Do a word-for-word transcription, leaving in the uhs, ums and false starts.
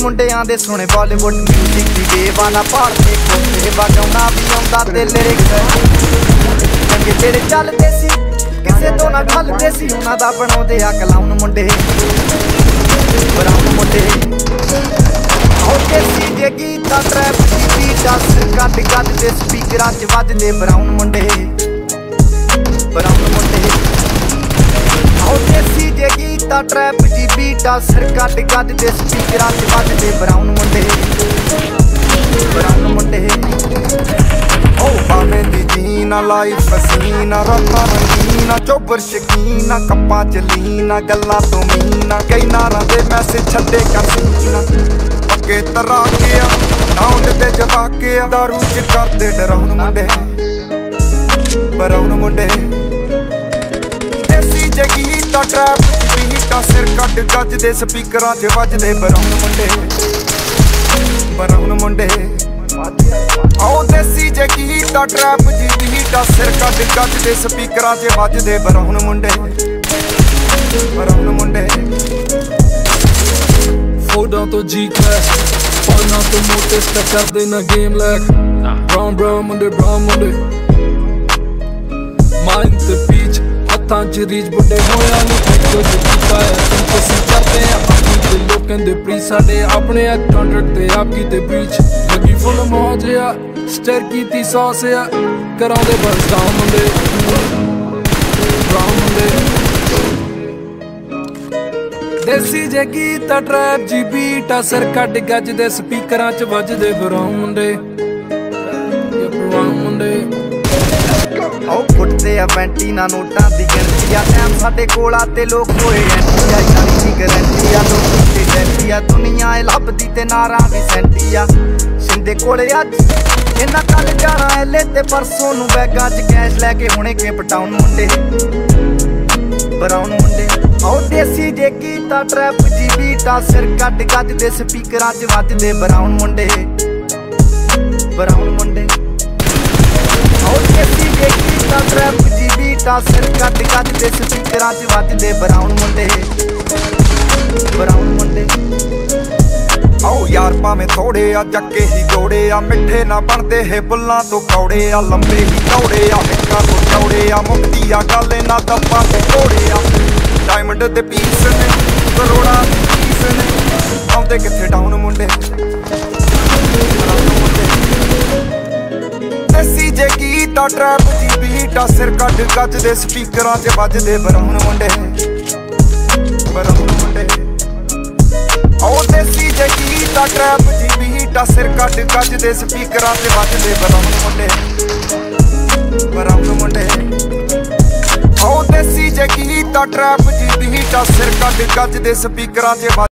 ਮੁੰਡਿਆਂ ਦੇ ਸੁਣੇ ਬਾਲੀਵੁੱਡ ਮਿਊਜ਼ਿਕ ਦੀ ਬੇਵਾਨਾ ਭਾਰਤੀ ਕੋਲੇ ਵਗਾਉਣਾ ਵੀ ਆਉਂਦਾ ਤੇ ਲਿਰਿਕਸ ਚੰਗੇ ਤੇਰੇ ਚੱਲਦੇ ਸੀ ਕਿਸੇ ਤੋਂ ਨਾ ਖਲਦੇ ਸੀ ਉਹਨਾਂ ਦਾ ਬਣਾਉਂਦੇ ਆ ਕਲਾਉਨ ਮੁੰਡੇ ਬਰਾਉਨ ਮੁੰਡੇ ਹੋਕੇ ਸੀ ਜੇ ਗੀਤਾਂ ਟਰੈਪ ਦੀ ਬੀਟ ਅਸ ਕੱਢ ਕੱਢ ਦੇ ਸਪੀਕਰਾਂ 'ਚ ਵੱਜਦੇ ਬਰਾਉਨ ਮੁੰਡੇ ਬਰਾਉਨ ਮੁੰਡੇ ਹੋਕੇ ਸੀ ਜੇ ਗੀਤਾਂ ਟਰੈਪ ਦੀ ਬੀਟ ਅਸ ਕੱਢ ਕੱਢ ਦੇ ਸਪੀਕਰਾਂ 'ਚ ਵੱਜਦੇ ਬਰਾਉਨ ਮੁੰਡੇ ਬਰਾਉਨ ਮੁੰਡੇ ਓ ਭਾਵੇਂ ਦੀ ਜੀਨਾ ਲਾਈਫ ਪਸੀਨਾ ਰਾਤਾਂ ਰੰਗੀਨਾ ਚੋਬਰ ਸ਼ਕੀਨਾ ਕੱਪਾਂ ਚ ਲੀਨਾ ਗੱਲਾਂ ਤੋਂ ਮੀਨਾ ਕਈ ਨਾਰਾਂ ਦੇ ਮੈਸੇਜ ਛੱਡੇ ਕਰ ਸੀਨਾ ਪੱਕੇ ਤਰਾ ਕੇ ਆ ਨਾਉਂਡ ਤੇ ਜਵਾ ਕੇ ਆ ਦਾਰੂ ਚ ਕਰਦੇ ਡਰਾਉਣ ਮੁੰਡੇ ਬਰਾਉਨ ਮੁੰਡੇ ਦੇਸੀ ਜਗੀ ਤਾਂ ਟਰੈਪ ਦੀ ਬੀਟਾਂ ਸਿਰ ਕੱਢ ਗੱਜ ਦੇ ਸਪੀਕਰਾਂ 'ਚ ਵੱਜਦੇ ਬਰਾਉਨ ਮੁੰਡੇ ਬਰਾਉਨ ਮੁੰਡੇ ਆਓ ਦੇਸੀ ਜਗੀ ਤਾਂ ਟਰੈਪ ਦੀ ਬੀਟਾਂ ਸਿਰ ਕੱਢ ਗੱਜ ਦੇ ਸਪੀਕਰਾਂ 'ਚ ਵੱਜਦੇ ਬਰਾਉਨ ਮੁੰਡੇ ਬਰਾਉਨ ਮੁੰਡੇ ਫੋਟਾਂ ਤੋਂ ਜੀ ਕਲਾਸ ਪਾਣਾ ਤੋਂ ਮੋਟੇ ਸਟੈਪ ਕਰਦੇ ਨਾ ਗੇਮ ਲੈਕ ਬਰਾਉਨ ਬਰਾਉਨ ਮੁੰਡੇ ਬਰਾਉਨ ਮੁੰਡੇ ਮਾਈਂਡ ਤੇ ਪੀਚ ਹੱਥਾਂ 'ਚ ਰੀਚ ਬੁੱਢੇ ਹੋਇਆ ਨਹੀਂ ਫੈਕਟੋ ਜਿੱਤਾ ਹੈ ਤੁਸੀਂ ਕਰਦੇ ਆ ਆਪਣੀ ਤੇ ਲੋਕਾਂ ਦੇ ਪ੍ਰੀ ਸਾਡੇ ਆਪਣੇ ਆ ਕੰਟਰੈਕਟ ਤੇ ਆਪ ਕੀ ਤੇ ਬ੍ਰੀਚ ਲੱਗੀ ਫੁੱਲ ਮੌਜ ਆ ਸਟਰ ਕੀਤੀ ਸੌਸ ਆ ਕਰਾਉਂਦੇ ਬਸ ਡਾਊਨ ਮੁੰਡੇ ਬਰਾਉਨ ਮੁੰਡੇ ਦੇਸੀ ਜੇ ਗੀਤ ਟਰੈਪ ਜੀ ਬੀਟ ਸਿਰ ਕੱਢ ਗੱਜ ਦੇ ਸਪੀਕਰਾਂ 'ਚ ਵੱਜਦੇ ਬਰਾਉਨ ਮੁੰਡੇ ਬਰਾਉਨ ਮੁੰਡੇ ਆਓ ਫੁੱਟਦੇ ਆ ਵੈਂਟੀ ਨਾ ਨੋਟਾਂ ਦੀ ਗਿਣਤੀ ਆ ਟਾਈਮ ਸਾਡੇ ਕੋਲ ਆ ਤੇ ਲੋਕ ਹੋਏ ਐਂਟੀ ਆ ਯਾਰੀ ਦੀ ਗਰੰਟੀ ਆ ਲੋਕ ਤੇ ਡੈਂਟੀ ਆ ਦੁਨੀਆ ਏ ਲੱਭਦੀ ਤੇ ਨਾਰਾਂ ਵੀ ਸੈਂਟੀ ਆ ਸਿੰਦੇ ਕੋਲੇ ਅੱਜ ਇਹਨਾਂ ਕੱਲ ਜਾਣਾ ਐਲੇ ਤੇ ਪਰਸੋਂ ਨੂੰ ਬੈਗਾਂ 'ਚ ਕੈਸ਼ ਲੈ ਕੇ ਹੁਣੇ ਕੇਪ ਟਾਊਨ ਮੁੰਡੇ ਬਰਾਉਨ ਮੁੰਡੇ ਆਓ ਦੇਸੀ ਜੇ ਗੀਤਾਂ ਟਰੈਪ ਜੀ ਬੀਟਾਂ ਸਿਰ ਕੱਢ ਗੱਜ ਦੇ ਸਪੀਕਰਾਂ 'ਚ ਵੱਜਦੇ ਬਰਾਉਨ ਮੁੰਡੇ ਬਰਾਉਨ ਮੁੰਡੇ ਆਓ ਦੇਸੀ ਜੇ ਗੀਤਾਂ ਟਰੈਪ ਜੀ ਬੀਟਾਂ ਸਿਰ ਕੱਢ ਗੱਜ ਦੇ ਸਪੀਕਰਾਂ 'ਚ ਵੱਜਦੇ ਬਰਾਉਨ ਮੁੰਡੇ ਬਰਾਉਨ ਮੁੰਡੇ ਆਓ ਯਾਰ ਭਾਵੇਂ ਥੋੜੇ ਆ ਜੱਕੇ ਹੀ ਜੋੜੇ ਆ ਮਿੱਠੇ ਨਾ ਬਣਦੇ ਹੈ ਬੁੱਲਾਂ ਤੋਂ ਕੌੜੇ ਆ ਲੰਬੇ ਹੀ ਦੌੜੇ ਆ ਹਿੱਕਾਂ ਤੋਂ ਚੌੜੇ ਆ ਮੁਕਤੀ ਆ ਗੱਲ ਨਾ ਦੱਪਾਂ ਤੇ ਕੋੜੇ ਆ ਡਾਇਮੰਡ ਦੇ ਪੀਸ ਨੇ ਕਰੋੜਾਂ ਪੀਸ ਨੇ ਆਉਂਦੇ ਕਿੱਥੇ ਡਾਊਨ ਮੁੰਡੇ ਦੇਸੀ ਜੇ ਗੀਤਾਂ ਟਰੈਪ ਦੀ ਬੀਟਾਂ ਸਿਰ ਕੱਢ ਗੱਜ ਦੇ ਸਪੀਕਰਾਂ 'ਚ ਵੱਜਦੇ ਬਰਾਉਨ ਮੁੰਡੇ ਬਰਾਉਨ ਮੁੰਡੇ ਆਓ ਦੇਸੀ ਜੇ ਗੀਤਾਂ ਟਰੈਪ ਦੀ ਬੀਟਾਂ ਸਿਰ ਕੱਢ ਗੱਜ ਦੇ ਸਪੀਕਰਾਂ 'ਚ ਵੱਜਦੇ ਬਰਾਉਨ ਮੁੰਡੇ ਬਰਾਉਨ ਮੁੰਡੇ ਆਓ ਦੇਸੀ ਜੇ ਗੀਤਾਂ ਟਰੈਪ ਦੀ ਬੀਟਾਂ ਸਿਰ ਕੱਢ ਗੱਜ ਦੇ ਸਪੀਕਰਾਂ 'ਚ